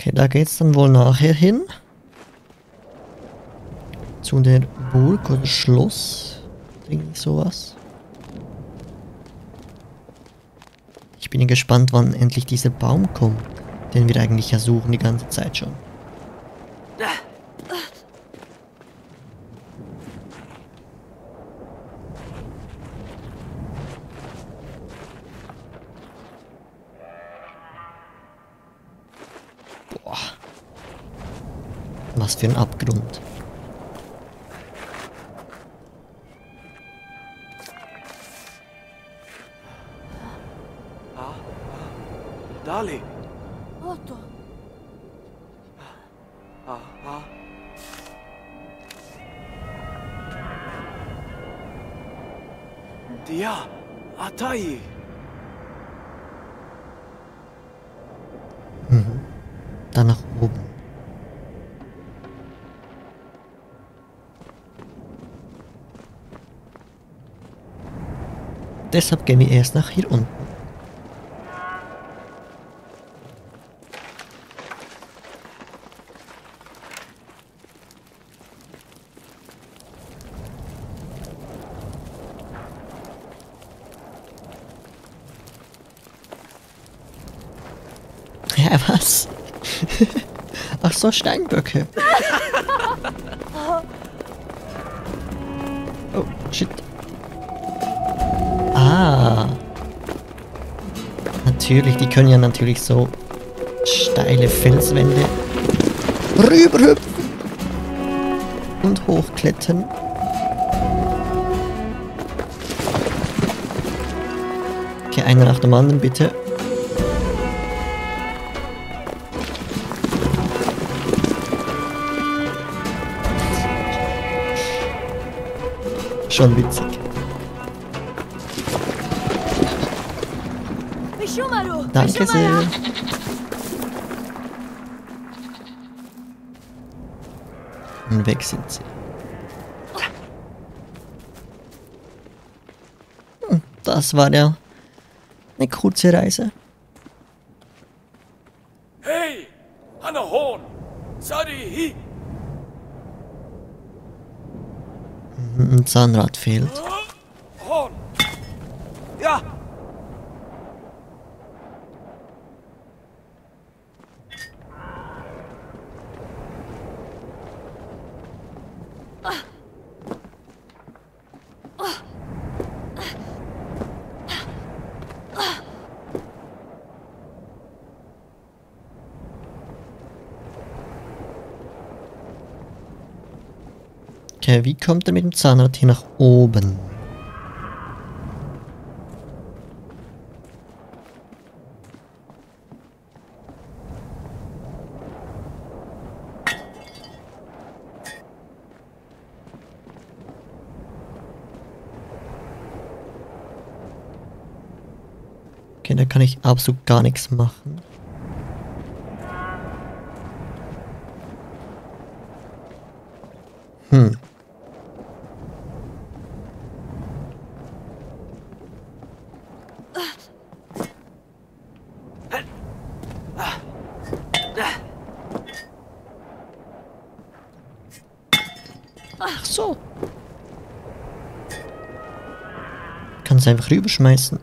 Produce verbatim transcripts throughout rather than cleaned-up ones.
Okay, da geht's dann wohl nachher hin. Zu der Burg oder Schloss. Irgendwie sowas. Ich bin gespannt, wann endlich dieser Baum kommt, den wir eigentlich ja suchen die ganze Zeit schon. Boah. Was für ein Abgrund. Dali. Otto. Aha. Dia. Atai. Mhm. Dann nach oben. Deshalb gehen wir erst nach hier unten. Ja, was? Ach so, Steinböcke. Oh, shit. Ah. Natürlich, die können ja natürlich so steile Felswände rüberhüpfen und hochklettern. Okay, einer nach dem anderen, bitte. Schon witzig. Danke sehr. Und weg sind sie. Hm, das war ja eine kurze Reise. Hey, Hanahon. Sari. Ein Zahnrad fehlt. Horn. Ja. Okay, wie kommt er mit dem Zahnrad hier nach oben? Okay, da kann ich absolut gar nichts machen. Hm. Ach so. Kannst einfach rüberschmeißen.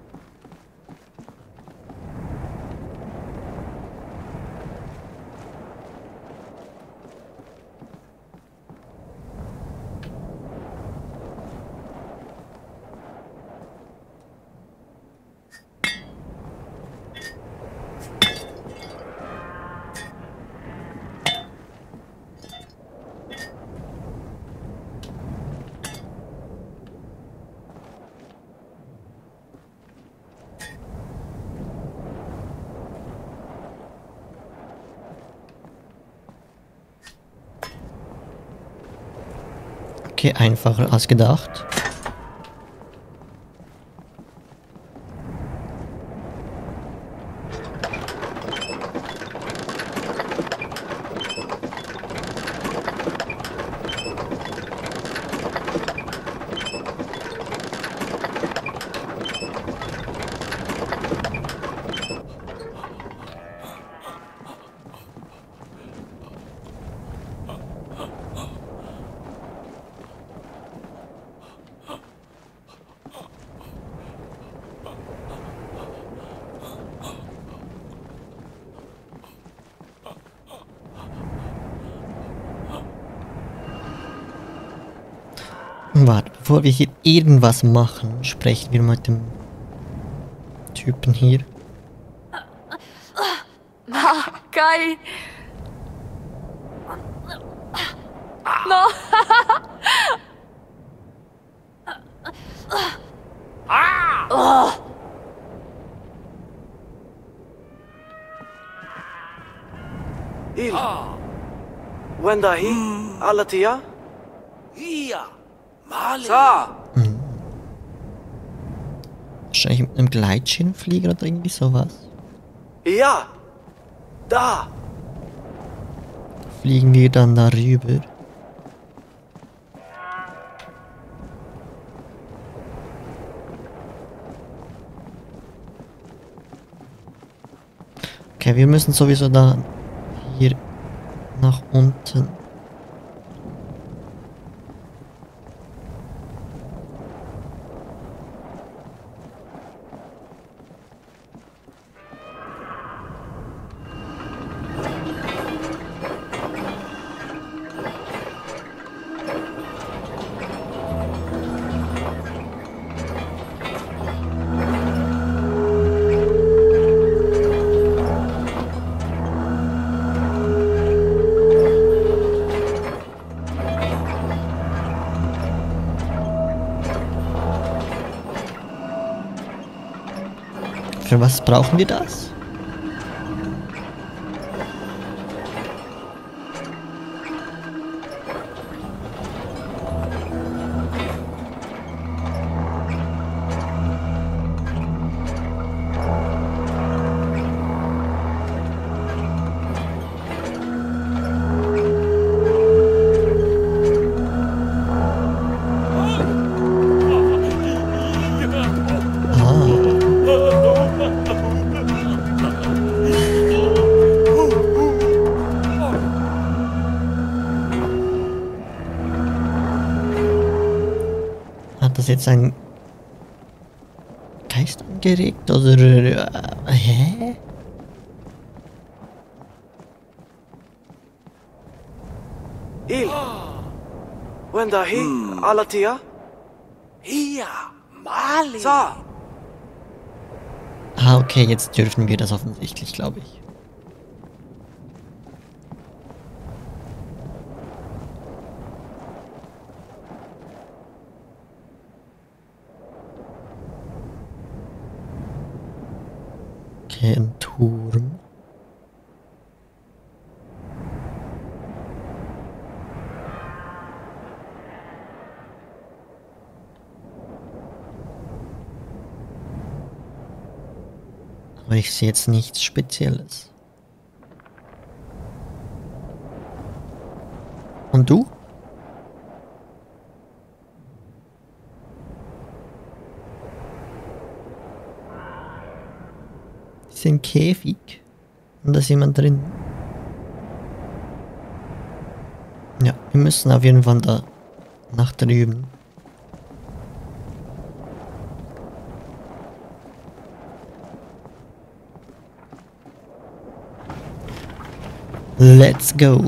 Okay, einfacher als gedacht. Warte, bevor wir hier irgendwas machen, sprechen wir mit dem Typen hier. Kai. No. Oh. Il. Wenda hi, Alatia. Hier. Mali. Sa. Hm. Wahrscheinlich mit einem Gleitschirmflieger oder irgendwie sowas. Ja. Da. Fliegen wir dann darüber. Okay, wir müssen sowieso da hier nach unten. Für was brauchen wir das? Hat das jetzt ein Geist angeregt oder äh, hä? Il. Wenda hi, Alatia. Hier. Mali. Sa. Ah, okay, jetzt dürfen wir das offensichtlich, glaube ich. Okay, ein Turm. Aber ich sehe jetzt nichts Spezielles. Und du? Ist ein Käfig. Und da ist jemand drin. Ja, wir müssen auf jeden Fall da nach drüben. Let's go.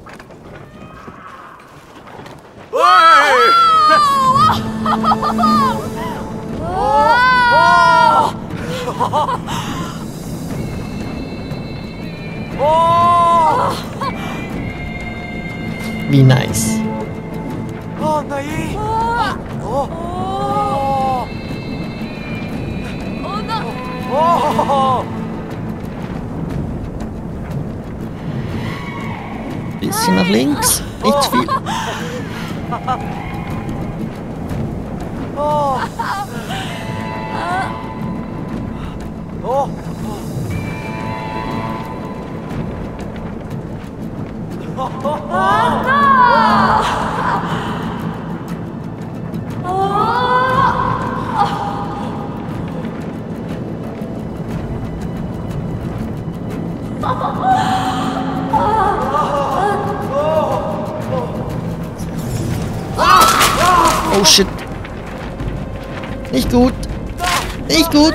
Wie nice. Oh, nein. Oh. Oh no. Oh. Bisschen nach links. Nicht zu viel. Oh. Oh. Oh shit. Nicht gut. Nicht gut.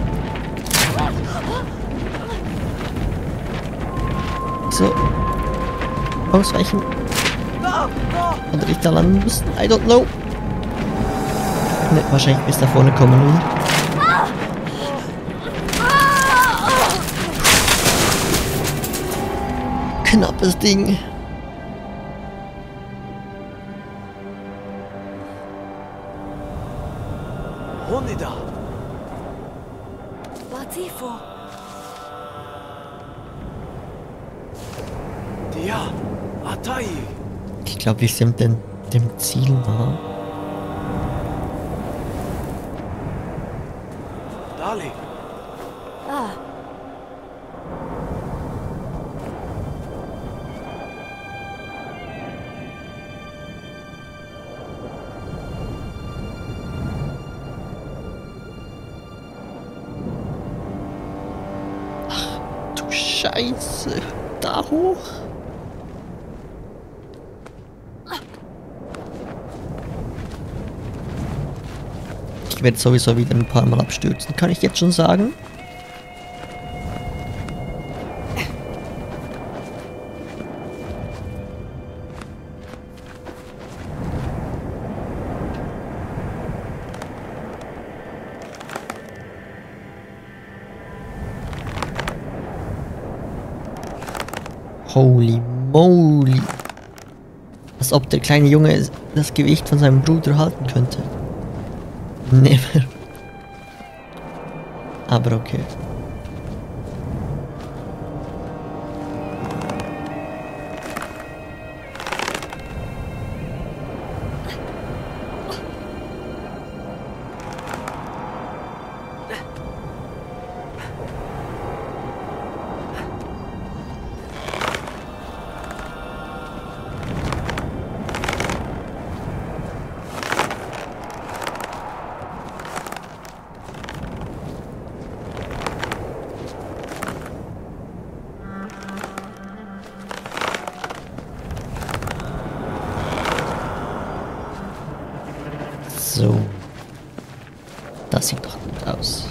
So. ausweichen. Oder ich da landen muss. I don't know. Ne, wahrscheinlich bis da vorne kommen wir. Knappes Ding. Honida. Latifo. Dia. Atai. Ich glaube, wir sind dem, dem Ziel nah. Dali. Ah. Du Scheiße. Da hoch. Ich werde sowieso wieder ein paar Mal abstürzen, kann ich jetzt schon sagen. Holy moly. Als ob der kleine Junge das Gewicht von seinem Bruder halten könnte. Never. Aber okay. So. Das sieht doch gut aus.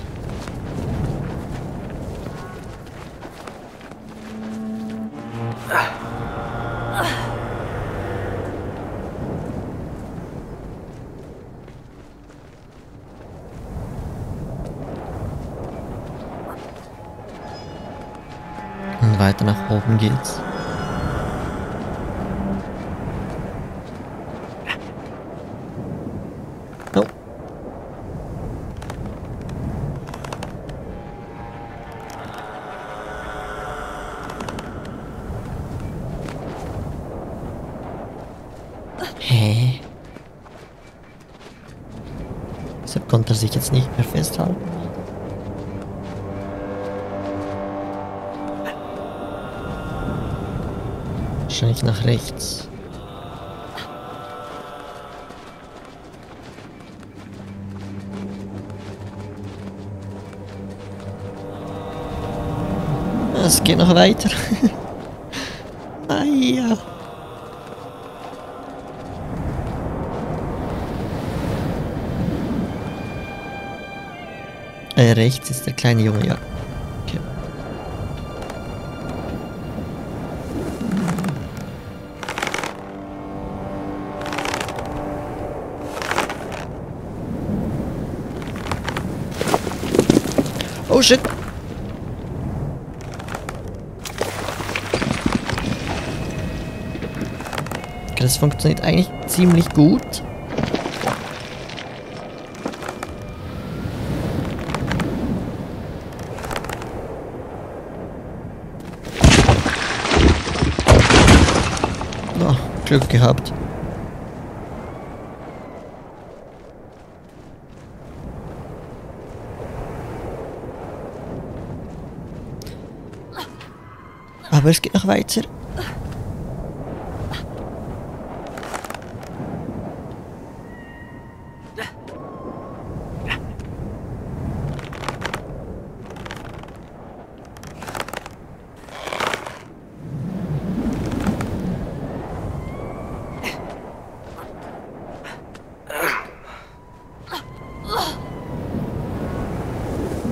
Und weiter nach oben geht's. Oh. Hä? Wieso konnte er sich jetzt nicht mehr festhalten? Wahrscheinlich nach rechts. Es geht noch weiter. Naja. Äh, rechts ist der kleine Junge, ja. Okay. Oh shit. Okay, das funktioniert eigentlich ziemlich gut. Oh, Glück gehabt. Aber es geht noch weiter.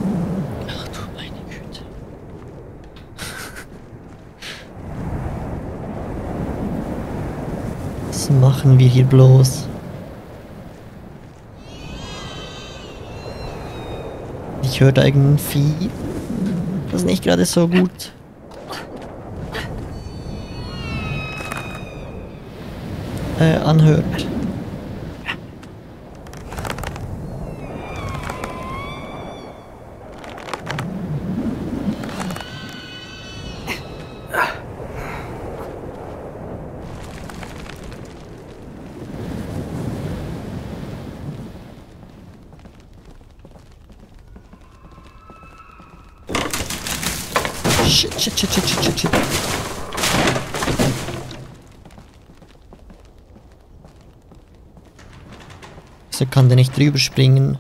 Ach du meine Güte. Was machen wir hier bloß? Ich höre da irgendein Vieh. Das ist nicht gerade so gut. Äh, anhört. Shit, shit, shit, shit, shit, shit, shit. So kann der nicht drüber springen.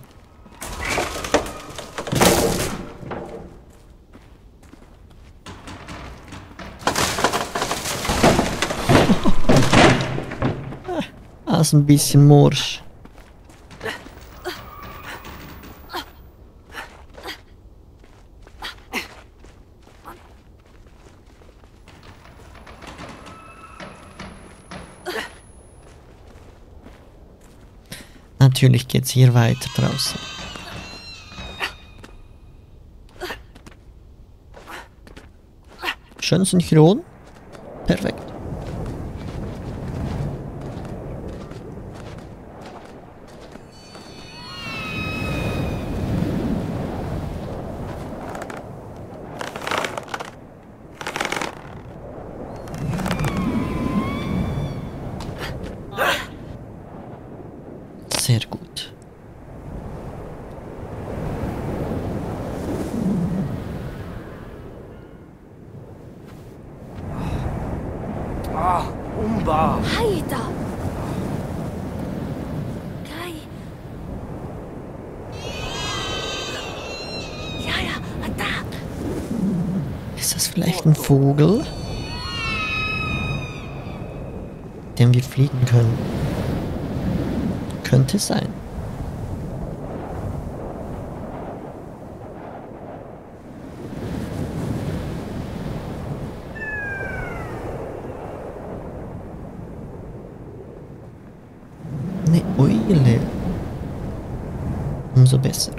Ah, ist ein bisschen morsch. Natürlich geht's hier weiter draußen. Schön synchron. Perfekt. Sehr gut. Ah, Umba. Haida. Kai. Ja, ja, da. Ist das vielleicht ein Vogel, den wir fliegen können? Könnte sein. Eine Eule. Umso besser.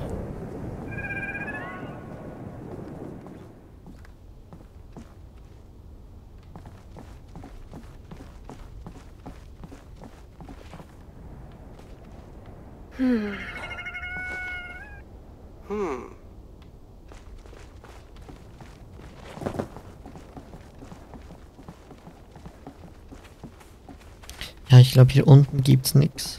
Ja, ich glaube, hier unten gibt's nichts.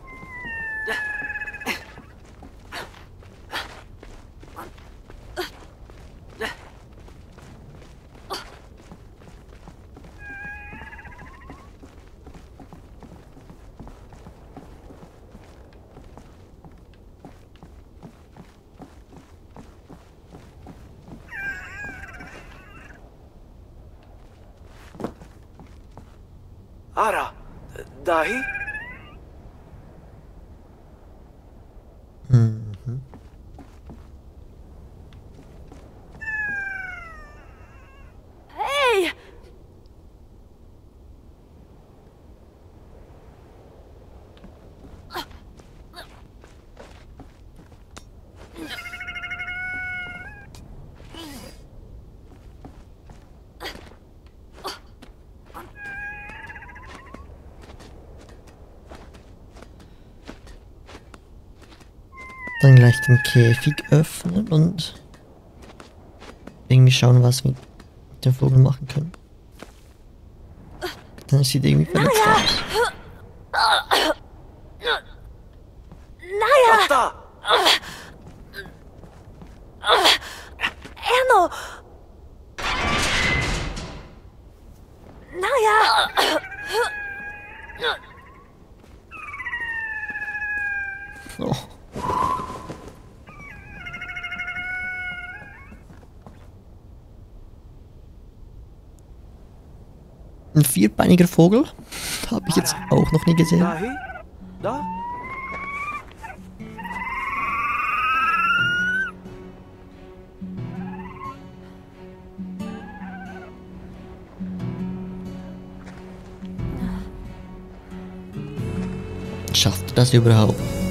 Ara, dahi? Mhm. Hey! Dann gleich den Käfig öffnen und irgendwie schauen, was wir mit dem Vogel machen können. Dann sieht er irgendwie verletzt aus. Naja, Ata! Erno! Naja! Oh. Ein vierbeiniger Vogel? Habe ich jetzt auch noch nie gesehen. Dahi? Da? schafft er das überhaupt?